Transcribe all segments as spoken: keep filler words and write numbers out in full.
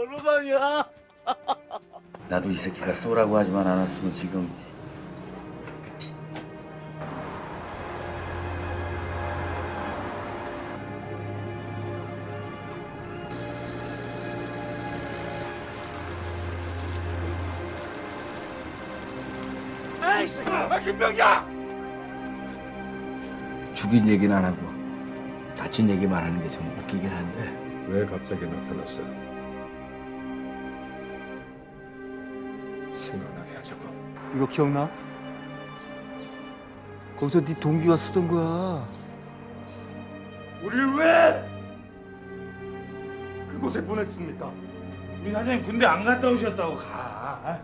어느 방이야? 나도 이 새끼가 쏘라고 하지만 않았으면 지금 에이씨, 왜 김병이야? 죽인 얘기는 안 하고 다친 얘기만 하는 게 좀 웃기긴 한데 왜 갑자기 나타났어? 생각나게 하자고. 이거 기억나? 거기서 네 동기가 쓰던 거야. 우리를 왜 그곳에 보냈습니까? 우리 사장님 군대 안 갔다 오셨다고 가.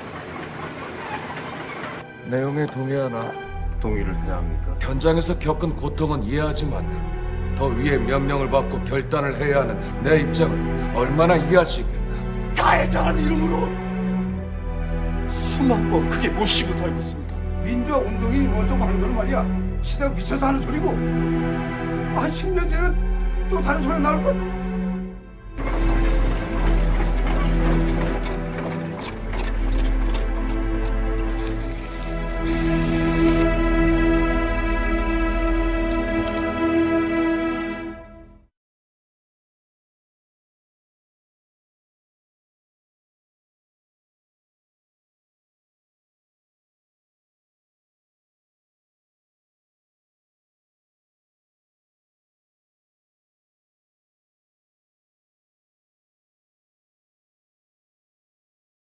내용에 동의하나? 동의를 해야 합니까? 현장에서 겪은 고통은 이해하지만 더 위에 명령을 받고 결단을 해야 하는 내 입장을 얼마나 이해할 수 있겠나? 가해자라는 이름으로 수만 번 크게 모시고 살고 있습니다. 민주화 운동이 먼저 하는 건 말이야. 시대가 미쳐서 하는 소리고 한 십 년 전에는 또 다른 소리가 나올 걸.